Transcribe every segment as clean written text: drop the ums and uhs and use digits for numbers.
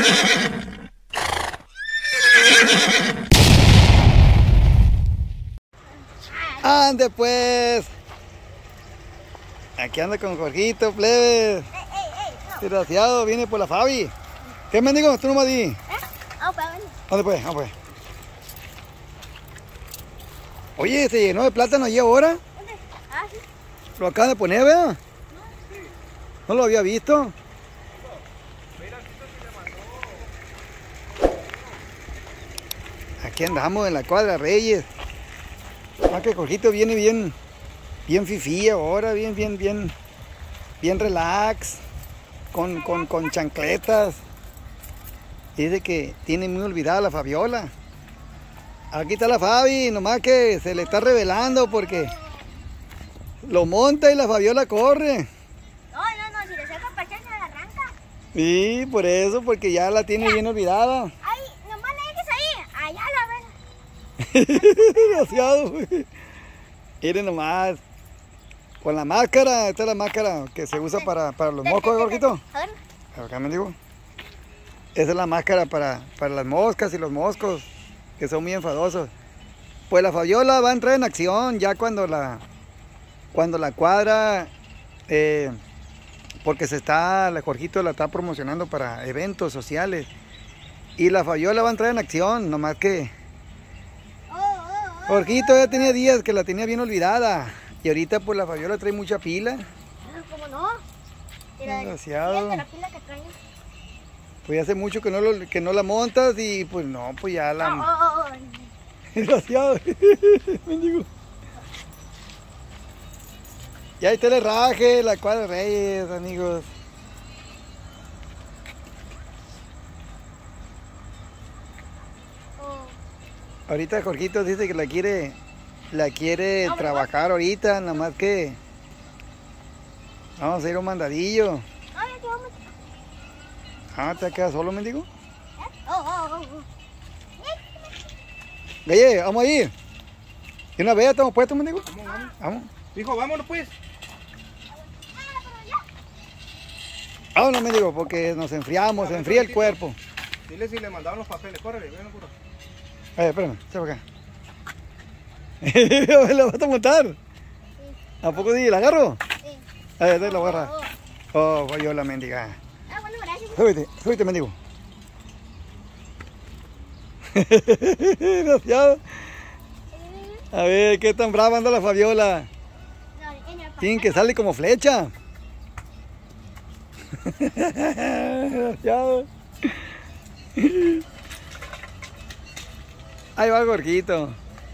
Ande pues. Aquí anda con Jorgito, plebe. Desgraciado, viene por la Fabi. ¿Qué mendigo? Tú nomás di. ¿Dónde pues? Vamos pues. Oye, se llenó de plátano allí ahora. ¿Dónde? Ah, sí. Lo acaban de poner, ¿verdad? No lo había visto. Aquí andamos en la cuadra Reyes. Ah, que Jorgito viene bien fifí ahora, bien relax, con chancletas. Dice que tiene muy olvidada la Fabiola. Aquí está la Fabi, nomás que se le está revelando porque lo monta y la Fabiola corre. No, si le saca para allá se la arranca. Sí, por eso, porque ya la tiene bien olvidada. Ay, nomás le dejes ahí, allá la ves. Desgraciado, güey. Miren nomás. Con la máscara, esta es la máscara que se usa para los moscos, Jorgito. A ver. Acá me digo. Esa es la máscara para las moscas y los moscos, que son muy enfadosos. Pues la Fabiola va a entrar en acción ya cuando la cuadra, porque la Jorgito la está promocionando para eventos sociales. Y la Fabiola va a entrar en acción, nomás que Jorgito ya tenía días que la tenía bien olvidada. Y ahorita pues la Fabiola trae mucha pila. ¿Cómo no? Desgraciado. La pila que trae. Pues hace mucho que no la montas y pues no, pues ya la... Oh. Desgraciado. Mendigo. Ya ahí está el herraje, la cuadra Reyes, amigos. Ahorita Jorgito dice que la quiere trabajar ahorita, nada más que vamos a ir a un mandadillo. Ah, ¿te quedas solo, mendigo? Galle, vamos a ir. ¿Y una vez ya estamos puestos, mendigo? Vamos. Hijo, vámonos pues. Vámonos, mendigo, porque nos enfriamos, se enfría el cuerpo. Dile si le mandaban los papeles, córrele, ven, puro. Espérame, se va acá. ¿La vas a montar? Sí. ¿A poco sí? ¿La agarro? Sí. A ver, la agarra. Oh, voy yo la mendiga. Bueno, gracias. Súbete, mendigo. Gracias. A ver, qué tan brava anda la Fabiola. Tienen que sale como flecha. Gracias. Ahí va Jorgito.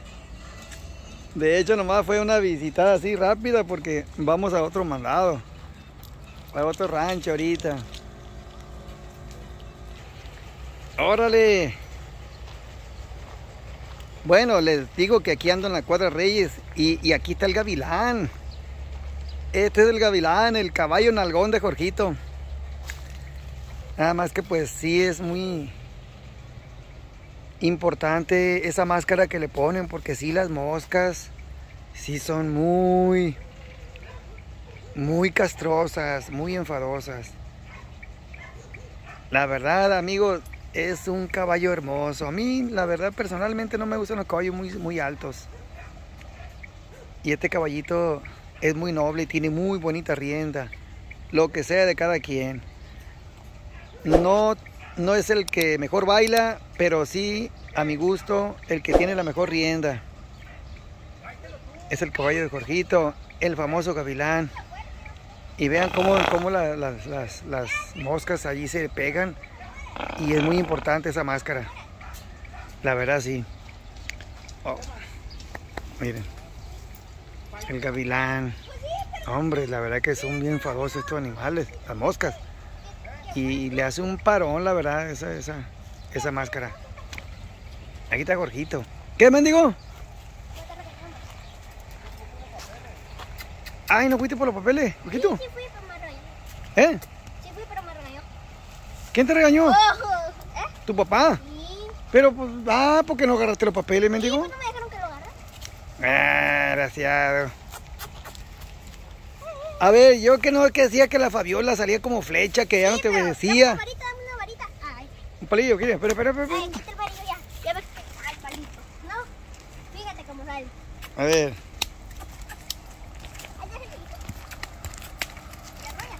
De hecho, nomás fue una visitada así rápida porque vamos a otro mandado. A otro rancho ahorita. ¡Órale! Bueno, les digo que aquí ando en la cuadra Reyes y aquí está el gavilán. Este es el gavilán, el caballo nalgón de Jorgito. Nada más que pues sí es muy importante esa máscara que le ponen, porque sí las moscas sí son muy castrosas, muy enfadosas. La verdad, amigos, es un caballo hermoso. A mí, la verdad, personalmente no me gustan los caballos muy altos. Y este caballito es muy noble y tiene muy bonita rienda. Lo que sea de cada quien. No es el que mejor baila, pero sí, a mi gusto, el que tiene la mejor rienda. Es el caballo de Jorgito, el famoso gavilán. Y vean cómo las moscas allí se pegan. Y es muy importante esa máscara. La verdad, sí. Oh, miren. El gavilán. Hombre, la verdad que son bien enfadosos estos animales, las moscas. Y le hace un parón, la verdad, esa máscara. Aquí está Jorgito. ¿Qué, mendigo? Ay, ¿no fuiste por los papeles, Jorgito? Sí, fui, pero me regañó. ¿Eh? Sí, fui, pero me regañó. ¿Quién te regañó? ¿Eh? ¿Tu papá? Sí. Pero, pues, ¿por qué no agarraste los papeles, mendigo? ¿Cuándo me dejaron que lo agarre? Gracias. A ver, yo que no que decía que la Fabiola salía como flecha, que ya no te obedecía. Dame una varita. Ay. ¿Un palillo? ¿Quieres? Espera. Ay, quita el palillo ya. Ya ves que al palito. No, fíjate cómo sale. A ver. Ahí está el palito. Ya vaya.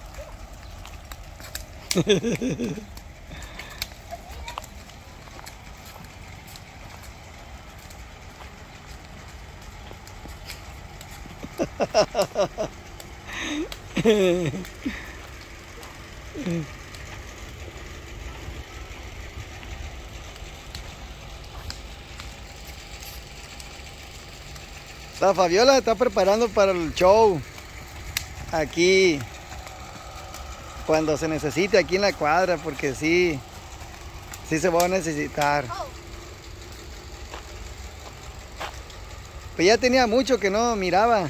La Fabiola está preparando para el show. Aquí. Cuando se necesite aquí en la cuadra, porque sí se va a necesitar. Pues ya tenía mucho que no miraba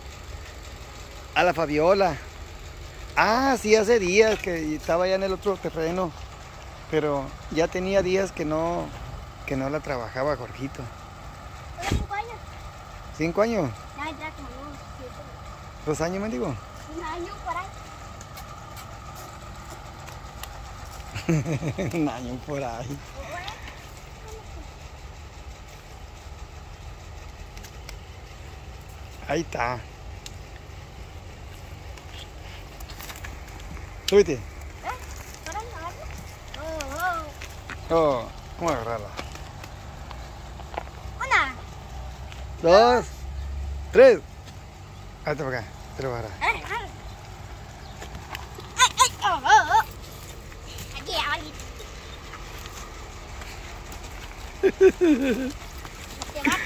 a la Fabiola. Ah, sí, hace días que estaba ya en el otro terreno. Pero ya tenía días que no la trabajaba Jorgito. 5 años. 5 años. Ya como unos 7. 2 años, me digo. Un año por ahí. Un año por ahí. Ahí está. Súbete. ¿Para agarrarlo? Oh, vamos a agarrarla. 1, 2, 3. Hazte para acá. Te lo voy a agarrar. Aquí, ahí. Se va a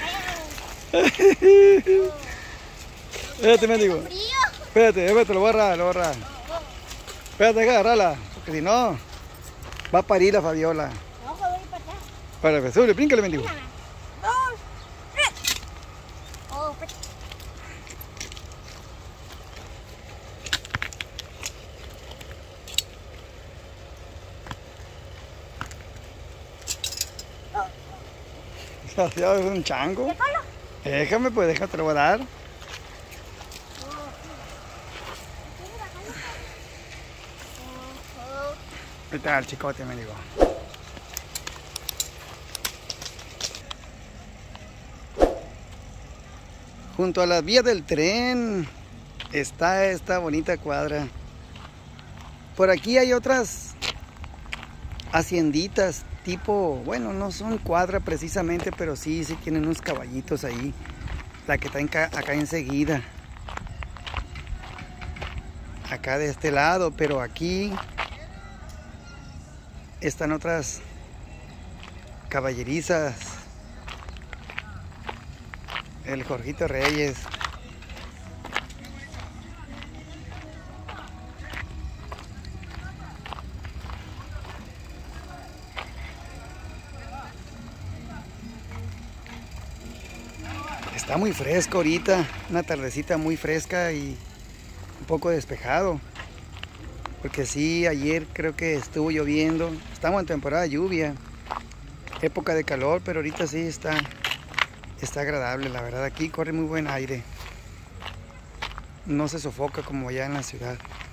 caer. Espérate, mendigo. Frío. Espérate, lo voy a agarrar, Espérate, hay que agarrarla. Porque si no, va a parir la Fabiola. No, voy para acá. Espérate, sube, bríncale, mendigo. 1, 2, 3. Oh, pues. Desgraciado, es un chango. Déjalo. Déjame, pues, déjate, lo voy a dar. Ahí está el chicote, me digo. Junto a las vías del tren está esta bonita cuadra. Por aquí hay otras hacienditas tipo, bueno, no son cuadra precisamente, pero sí tienen unos caballitos ahí. La que está acá enseguida. Acá de este lado, pero aquí están otras caballerizas. El Jorgito Reyes. Está muy fresco ahorita, una tardecita muy fresca y un poco despejado. Porque sí, ayer creo que estuvo lloviendo. Estamos en temporada de lluvia, época de calor, pero ahorita sí está agradable. La verdad, aquí corre muy buen aire. No se sofoca como allá en la ciudad.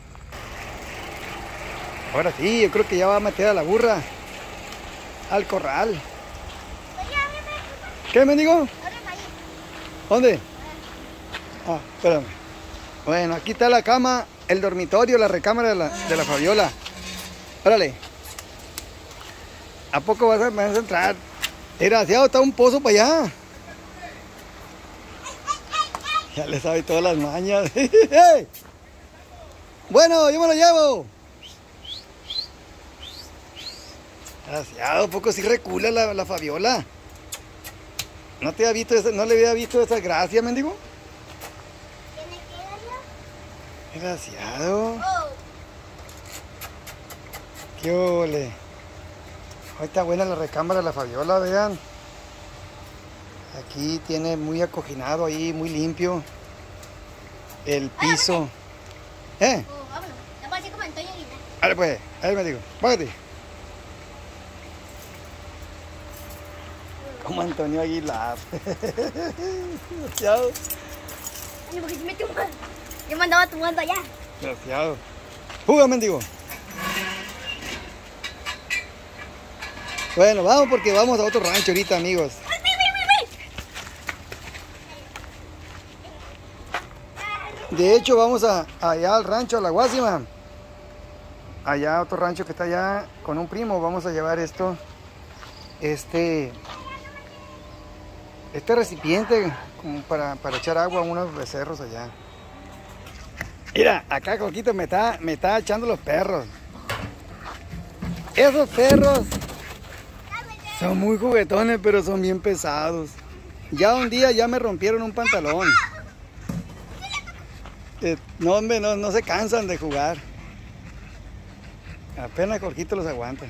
Ahora sí, yo creo que ya va a meter a la burra al corral. ¿Qué, mendigo? ¿Dónde? Ah, espérame. Bueno, aquí está la cama, el dormitorio, la recámara de la Fabiola. Órale. ¿A poco me vas a entrar? Desgraciado, está un pozo para allá. Ya le sabe todas las mañas. ¡Hey! Bueno, yo me lo llevo. Desgraciado, ¿a poco sí recula la Fabiola? ¿No le había visto esa gracia, mendigo? Desgraciado. Qué ole. Hoy está buena la recámara de la Fabiola, vean. Aquí tiene muy acoginado ahí, muy limpio. El piso. Vámonos. Te voy a decir como Antonio Aguilar. Vale pues, ahí me digo, bájate. Como Antonio Aguilar. Desgraciado. Ay, porque me tumbas. Yo me andaba tumbando allá. Desgraciado. Juga, mendigo. Bueno, vamos porque vamos a otro rancho ahorita, amigos. De hecho, vamos allá al rancho, a la Guásima. Allá otro rancho que está allá con un primo. Vamos a llevar esto. Este recipiente como para echar agua a unos becerros allá. Mira, acá Coquito me está echando los perros. Esos perros son muy juguetones, pero son bien pesados. Ya un día ya me rompieron un pantalón. No, hombre, no se cansan de jugar. Apenas Jorgito los aguanta.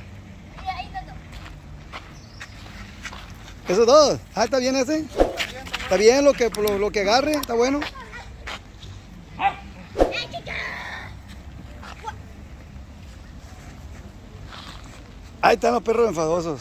¿Esos dos? Ah, ¿está bien ese? ¿Está bien lo que agarre? ¿Está bueno? Ahí están los perros enfadosos.